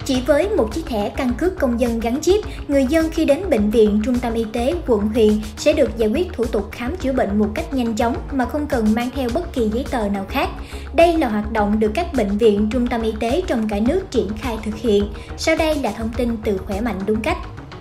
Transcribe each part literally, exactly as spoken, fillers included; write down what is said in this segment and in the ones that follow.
Chỉ với một chiếc thẻ căn cước công dân gắn chip, người dân khi đến bệnh viện, trung tâm y tế, quận huyện sẽ được giải quyết thủ tục khám chữa bệnh một cách nhanh chóng mà không cần mang theo bất kỳ giấy tờ nào khác. Đây là hoạt động được các bệnh viện, trung tâm y tế trong cả nước triển khai thực hiện. Sau đây là thông tin từ Khỏe Mạnh Đúng Cách.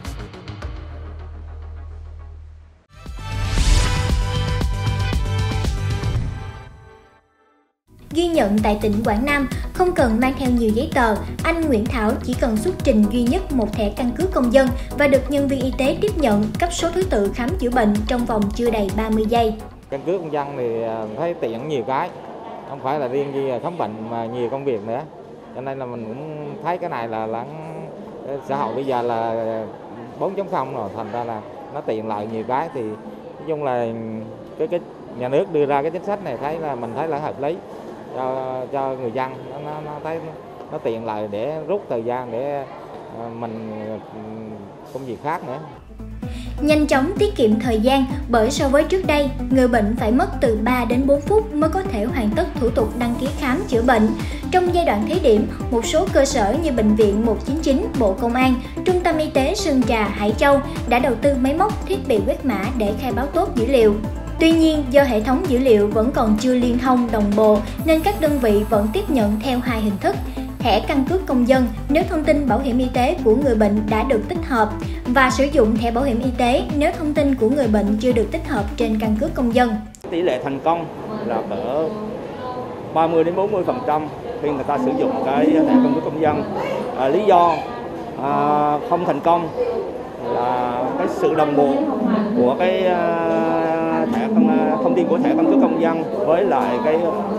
Ghi nhận tại tỉnh Quảng Nam, không cần mang theo nhiều giấy tờ, anh Nguyễn Thảo chỉ cần xuất trình duy nhất một thẻ căn cước công dân và được nhân viên y tế tiếp nhận cấp số thứ tự khám chữa bệnh trong vòng chưa đầy ba mươi giây. Căn cước công dân thì thấy tiện nhiều cái, không phải là riêng gì khám bệnh mà nhiều công việc nữa. Cho nên là mình cũng thấy cái này là, là xã hội bây giờ là bốn chấm không rồi, thành ra là nó tiện lợi nhiều cái thì nói chung là cái cái nhà nước đưa ra cái chính sách này thấy là mình thấy là hợp lý cho cho người dân, nó, nó, nó thấy nó, nó tiện lợi để rút thời gian để mình công việc khác nữa. Nhanh chóng tiết kiệm thời gian bởi so với trước đây, người bệnh phải mất từ ba đến bốn phút mới có thể hoàn tất thủ tục đăng ký khám chữa bệnh. Trong giai đoạn thí điểm, một số cơ sở như Bệnh viện một chín chín, Bộ Công an, Trung tâm Y tế Sơn Trà, Hải Châu đã đầu tư máy móc, thiết bị quét mã để khai báo tốt dữ liệu. Tuy nhiên, do hệ thống dữ liệu vẫn còn chưa liên thông đồng bộ nên các đơn vị vẫn tiếp nhận theo hai hình thức: thẻ căn cước công dân nếu thông tin bảo hiểm y tế của người bệnh đã được tích hợp và sử dụng thẻ bảo hiểm y tế nếu thông tin của người bệnh chưa được tích hợp trên căn cước công dân. Tỷ lệ thành công là cỡ ba mươi đến bốn mươi phần trăm khi người ta sử dụng cái thẻ căn cước công dân. À, lý do à, không thành công là cái sự đồng bộ của cái thẻ thông tin của thẻ căn cước công dân với lại cái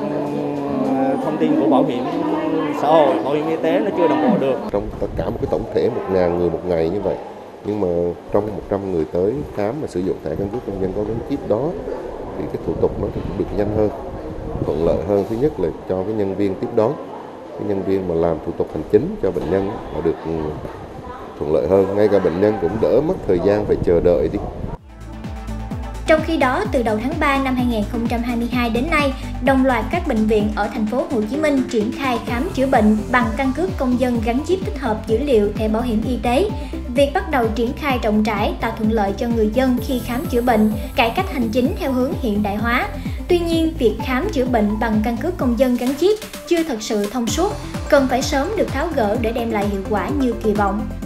thông tin của bảo hiểm xã hội, bảo hiểm y tế nó chưa đồng bộ được. Trong tất cả một cái tổng thể một nghìn người một ngày như vậy, nhưng mà trong một trăm người tới khám mà sử dụng thẻ căn cước công dân có gắn chip đó thì cái thủ tục nó được nhanh hơn, thuận lợi hơn. Thứ nhất là cho cái nhân viên tiếp đón, cái nhân viên mà làm thủ tục hành chính cho bệnh nhân là được thuận lợi hơn, ngay cả bệnh nhân cũng đỡ mất thời gian phải chờ đợi đi. Trong khi đó, từ đầu tháng ba năm hai nghìn không trăm hai mươi hai đến nay, đồng loạt các bệnh viện ở thành phố Hồ Chí Minh triển khai khám chữa bệnh bằng căn cước công dân gắn chip tích hợp dữ liệu thẻ bảo hiểm y tế. Việc bắt đầu triển khai rộng rãi tạo thuận lợi cho người dân khi khám chữa bệnh, cải cách hành chính theo hướng hiện đại hóa. Tuy nhiên, việc khám chữa bệnh bằng căn cước công dân gắn chip chưa thật sự thông suốt, cần phải sớm được tháo gỡ để đem lại hiệu quả như kỳ vọng.